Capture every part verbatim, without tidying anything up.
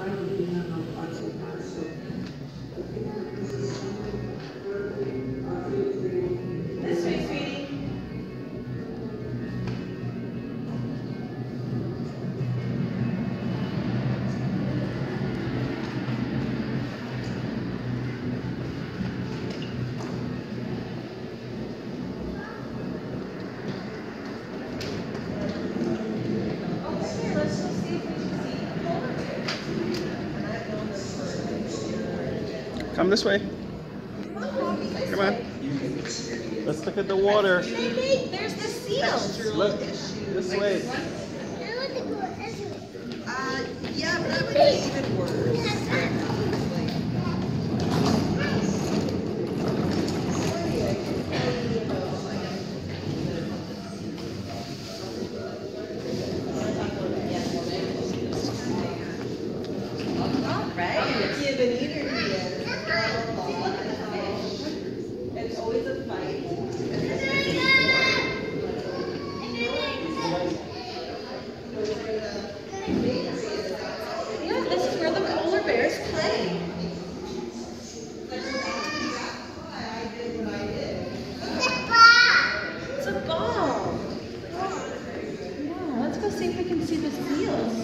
This way, sweetie. Come this way. Come on. Let's look at the water. There's the seals. Look this way. Uh, yeah, but that would be even worse. All right. You have an eater here. It's always a fight. Yeah, this is where the polar bears play. It's a ball. Yeah, let's go see if we can see the seals.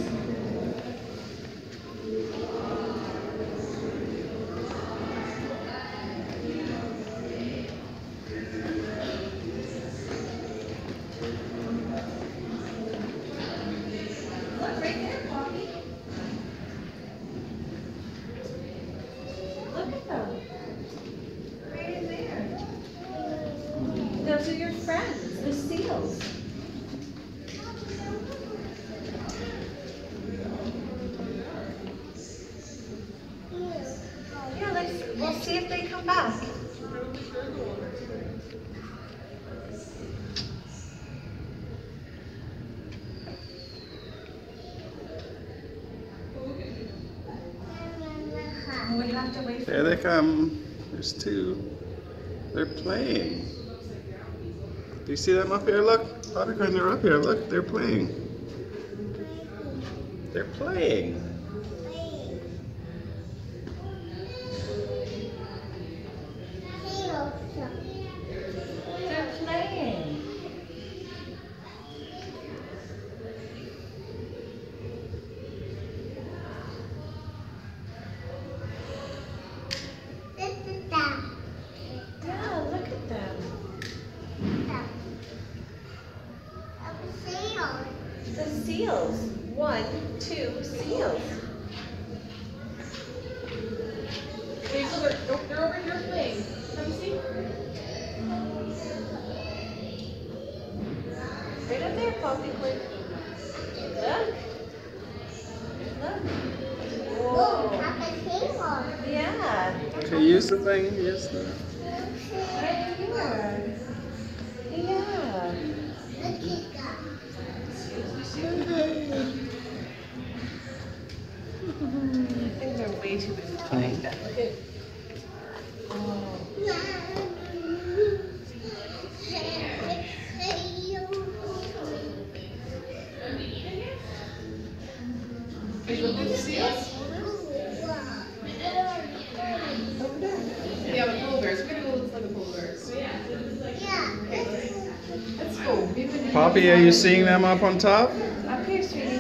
Look right there, Poppy. Look at them. Right in there. Those are your friends, the seals. Yeah, let's, we'll see if they come back. We have to wait for There they come. There's two. They're playing. Do you see them up here? Look. Popcorn, they're up here. Look, they're playing. They're playing. They're playing. Yeah, look at them. The seals. One, two seals. Okay, so they're, they're over here playing. Come see? Right up there, Poppy. Look. Look. Whoa. Yeah. Okay, use the thing. Use the. Right here. Yeah. I think they're way too busy playing that. Look at. Oh. Hey, look at the seals. Yeah, the polar bears. We're gonna go look for the polar bears. Okay, let's go. We've been- Poppy, are you seeing them up on top? Up here, sweetie.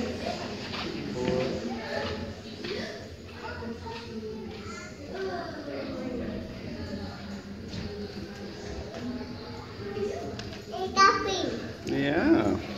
Yeah.